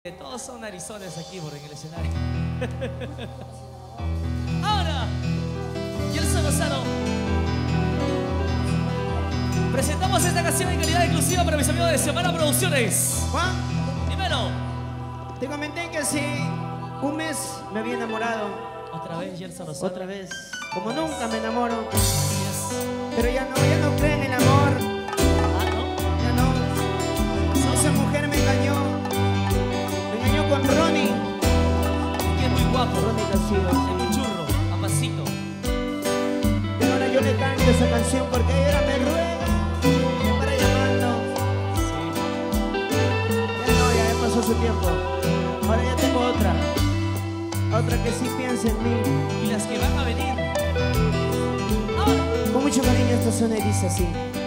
Todos son narizones aquí por en el escenario. Ahora, Gelson Lozano. Presentamos esta canción en calidad exclusiva para mis amigos de Semana Producciones. Juan, Dímelo. te comenté que hace un mes me había enamorado. Otra vez, Gelson Lozano. Otra vez. Como nunca me enamoro. Yes. Pero ya no creen en el amor. Ah, ¿no? Ya no. Esa mujer me engañó. Me engañó con Ronnie. Que es muy guapo. Ronnie Castillo. Es un churro, a pasito. Pero ahora yo le canto esa canción porque ella me ruega. Me para llamando. Sí. Ya pasó su tiempo. Ahora ya tengo otra. Otra que sí piensa en mí. Y las que van a venir. Ahora. Con mucho cariño esta zona dice así.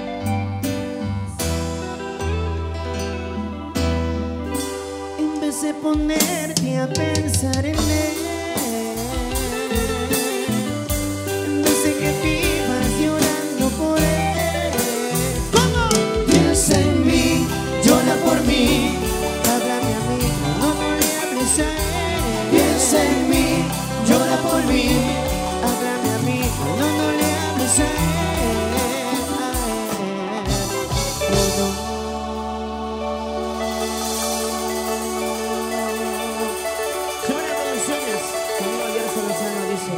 En vez de ponerte a pensar en él, en vez de que vivas llorando por él, ¿cómo? Piensa en mí, llora por mí. Háblame a mí, no le hables a él. Piensa en mí, llora por mí. Háblame a mí, no le hables a él. Semana Producciones, conmigo Gelson Lozano dice: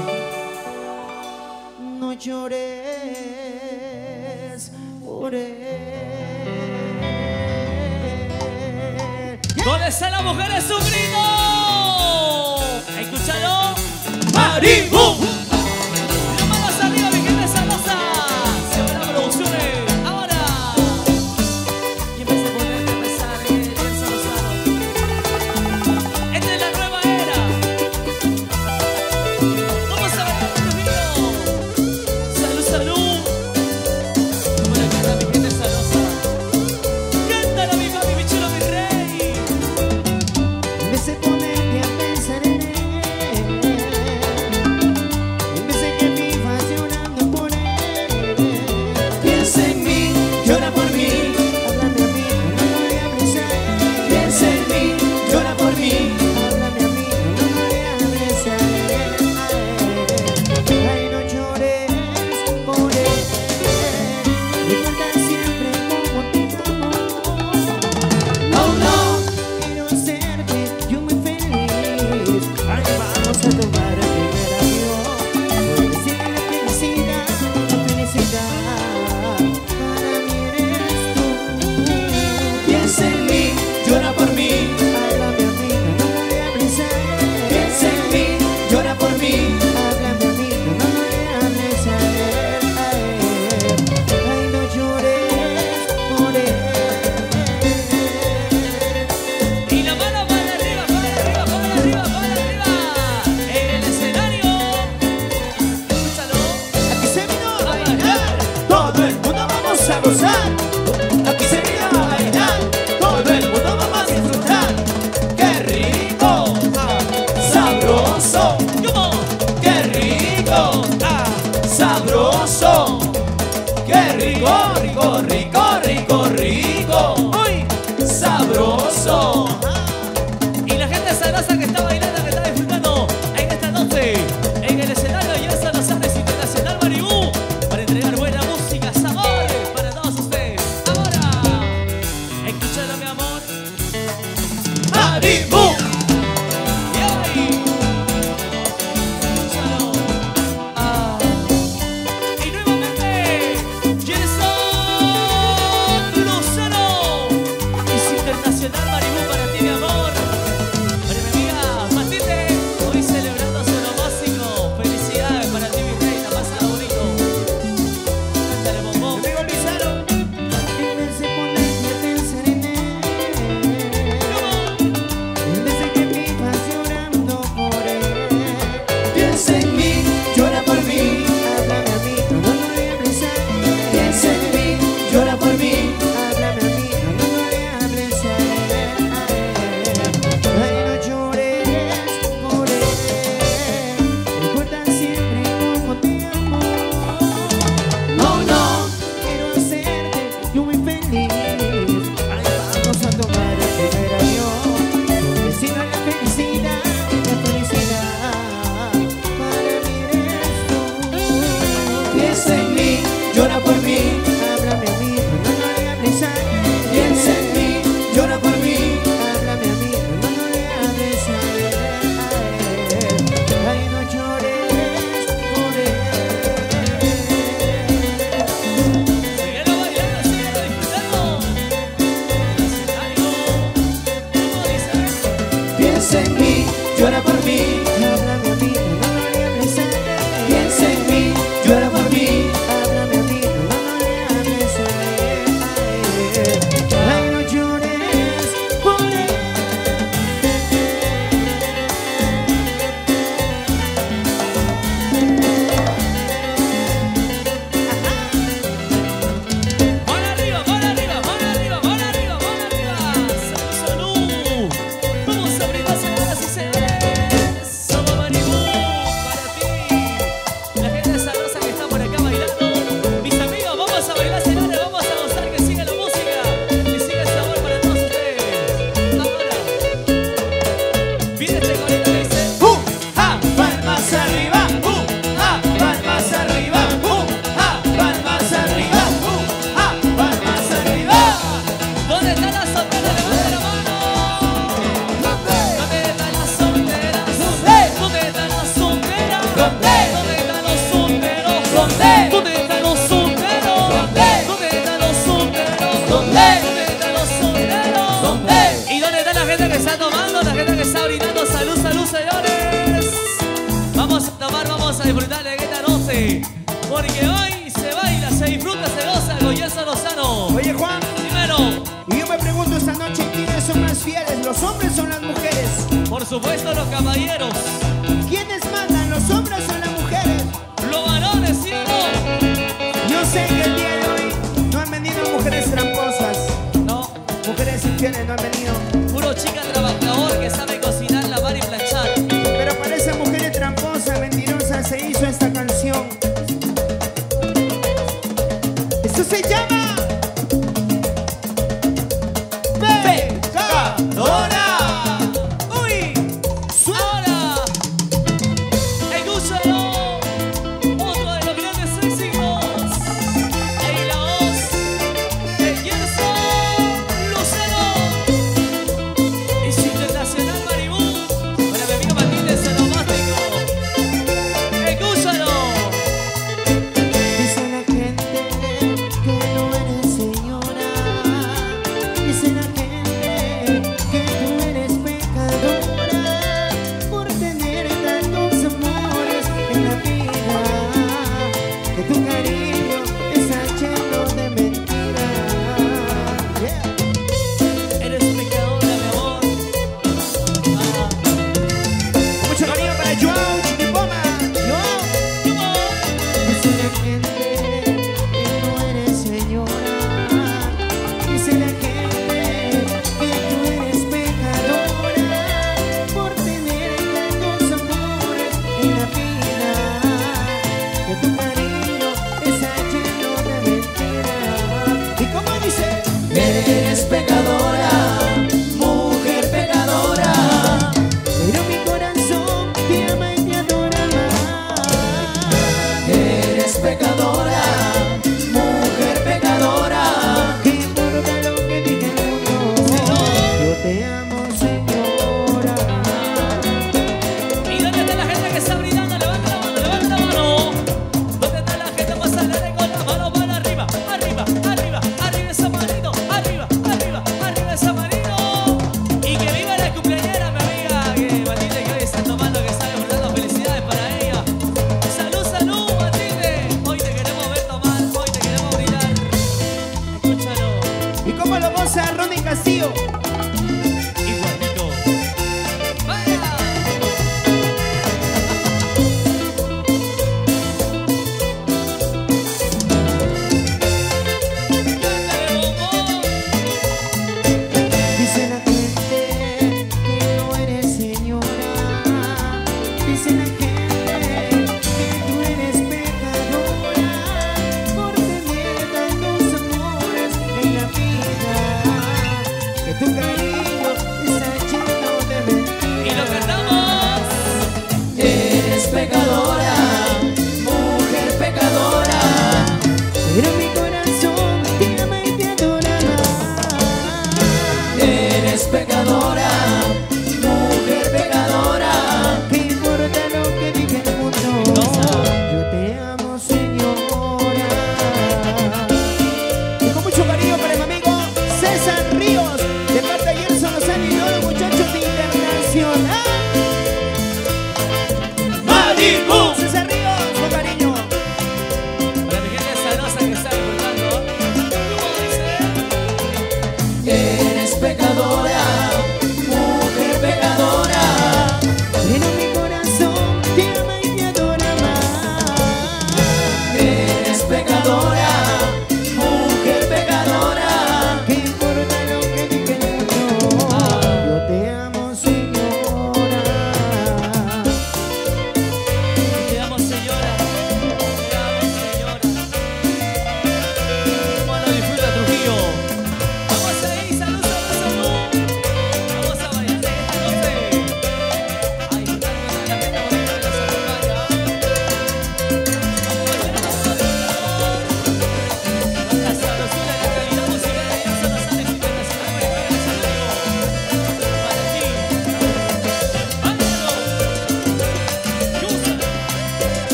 no llores por él. ¿Dónde está la mujer de su grito? Escúchalo. ¡Maribu! Las manos arriba, mi gente sabrosa. Semana Producciones. Ahora. Y empecé a ponerte a pensar en Gelson Lozano. Esta es la nueva era. Vamos a bailar con los niños. Salud, salud. Buena cara, mi gente sabrosa. Cántala, mi mami, mi chulo, mi rey. En vez de ponerte a pensar en él, llora por mí. Háblame a mí, no le hables a él. Piensa en mí, llora por mí. Háblame a mí, no le hables a él. Ay, no llores por él. Síguelo bailando, síguelo disfrutando. Escenario. ¿Cómo dice? Piensa en mí, llora por mí. Háblame a mí, no le hables a él. Piensa en mí, llora por mí. Háblame a mí, no le hables a él. Ay, no llores por él. ¡Mano arriba, mano arriba, mano arriba, mano arriba, mano arriba! ¡Salud, salud! Vamos a brindar, señoras y señores. Somos Maribú para ti. La gente sabrosa que está por acá bailando. Mis amigos, vamos a bailar, señores. Vamos a gozar, que siga la música. Que siga el sabor para todos ustedes. Ahora, viene este corito que dice: ¡Ja! Palmas arriba. ¡Ja! Palmas arriba. ¡Ja! Palmas arriba. ¡Ja! Palmas arriba. ¿Dónde están las solteras? ¡Levanta la mano! ¿Dónde están las solteras? ¿Dónde están las solteras? ¿Dónde están los solteros? ¿Dónde están los solteros? ¿Dónde están los solteros? ¿Dónde están los solteros? ¿Y dónde está la gente que está tomando? La gente que está brindando. Salud, salud, señores. Vamos a tomar, vamos a disfrutar de esta noche. Porque hoy se baila, se disfruta, se goza con Gelson Lozano. Oye, Juan, Primero, y yo me pregunto esta noche, ¿quiénes son más fieles, los hombres o las mujeres? por supuesto, los caballeros. ¿Quiénes mandan, los hombres o las mujeres? Los varones, ¿sí o no? Yo sé que el día de hoy no han venido mujeres tramposas, No, mujeres infieles no han venido. puro chica trabajador que sabe cocinar, lavar y planchar. Pero para esa mujer tramposa, mentirosa, se hizo esta canción. Esto se llama Pecadora. ¡Uy! Ahora, escúchalo. Otro de los grandes éxitos. En la voz de Gelson Lozano. Y si te das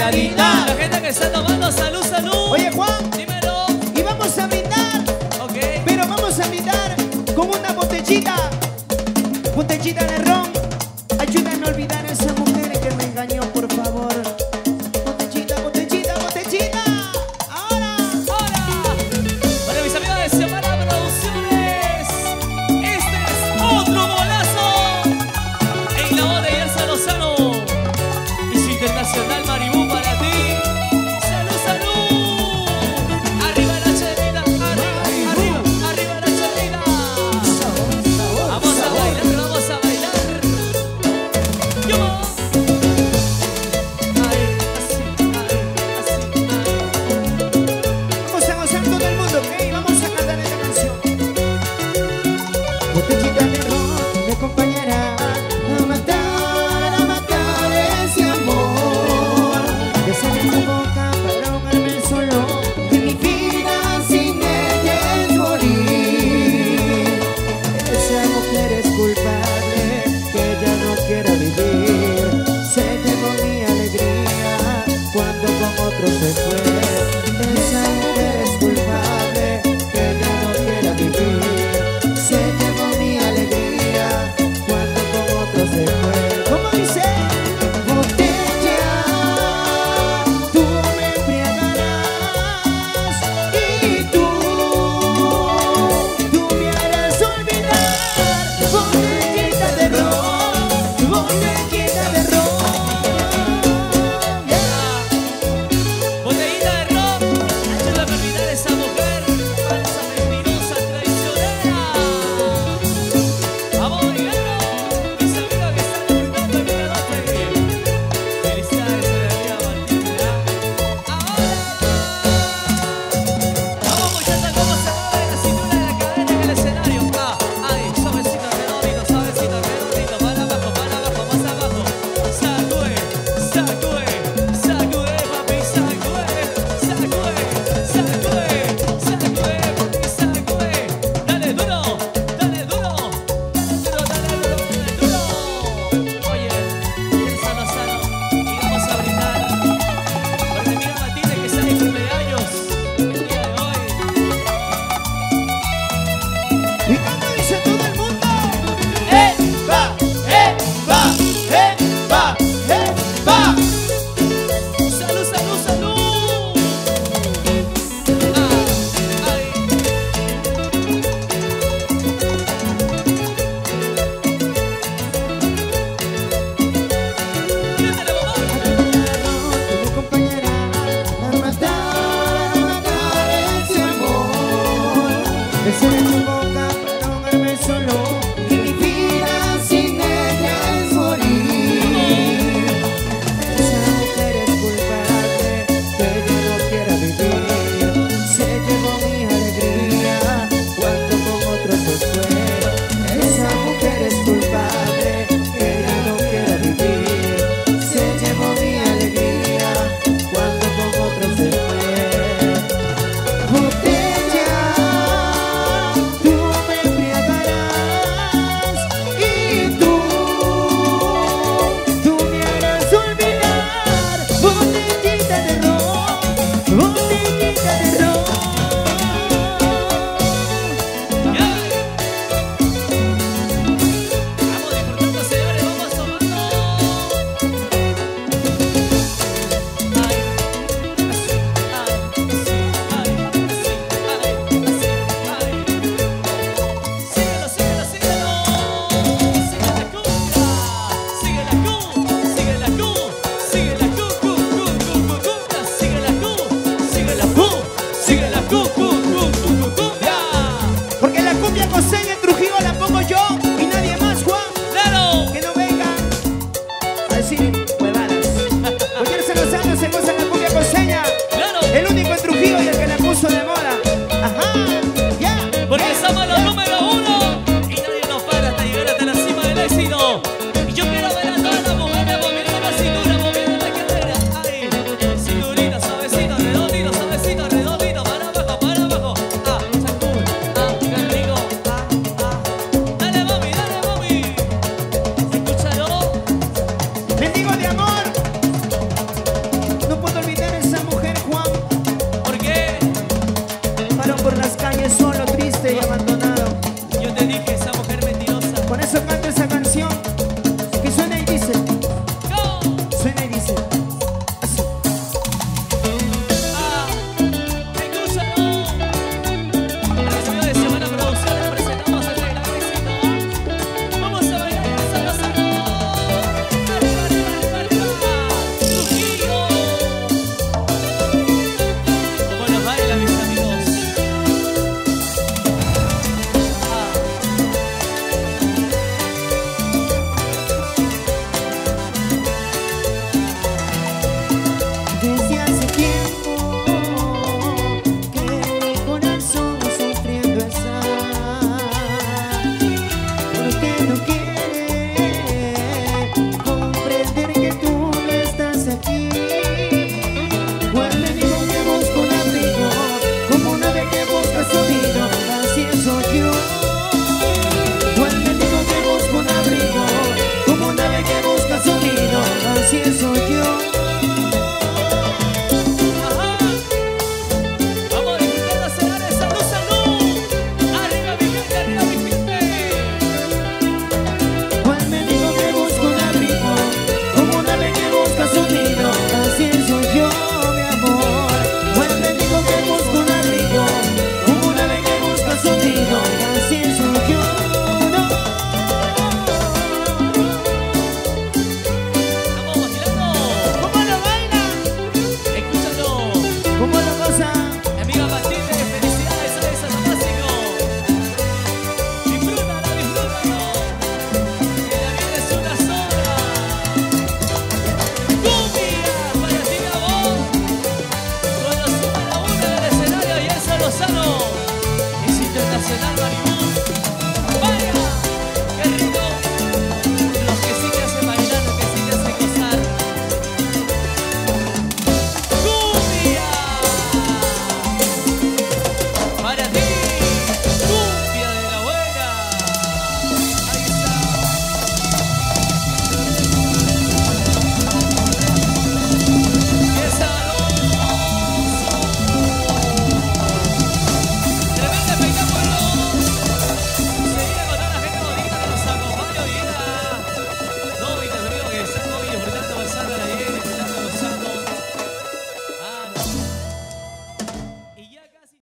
Navidad. La gente que está tomando, salud, salud. Oye, Juan, Dímelo. y vamos a brindar, Ok. pero vamos a brindar con una botellita de ron. Ayúdame a olvidar a esa mujer que me engañó, por favor. Botellita, botellita, botellita. Ahora. Ahora. Para mis amigos de Xiomara Producciones. Este es otro golazo. En la voz de Elsa Lozano. Y su internacional Maribú para ti. Salud, salud. Arriba la chelita. Arriba, arriba, arriba la chelita. Vamos a bailar, vamos a bailar. Yo. Ay, así, ay, así, ay. Vamos a gozar todo el mundo, ¿ok? Vamos a cantar esta canción. Botellita de ron me acompañará a matar ese amor que sale en tu boca para ahogarme el solo. Y mi vida sin ella es morir. Esa mujer es culpable, que ya no quiera vivir. Se llevó mi alegría cuando con otro se fue. Esa mujer es culpable, que ya no quiera vivir. Se llevó mi alegría cuando con otro se fue. ¿Cómo dice? Botella, tú me embriagarás y tú me harás olvidar. Botellita de ron, botellita de ron. Botellita de ron, ayúdame a olvidar a esa mujer, falsa, mentirosa, traicionera. Vamos, díganlo, mis amigos que están disfrutando de mi noche. Felicidades a la vida Martín, ahora. Vamos, muchachos, cómo se mueve la cintura de la cadera en el escenario. Ay, suavecito, redondito, para abajo, más abajo. Sacude, sacude, sacude, papi, sacude, sacude, sacude, sacude, papi, sacude. Dale duro, dale duro, dale duro, dale duro, dale duro. Oye, Elsa Lozano, y vamos a brindar por mi amiga Matilde que está de cumpleaños el día de hoy. ¿Y cómo dice todo el mundo? ¡Eva! ¡Eva! ¡Eva! ¡Eva! ¡Salud, salud, salud! ¡Ay! ¡Mírate, mamá! Me acompañará a matar ese amor. Ese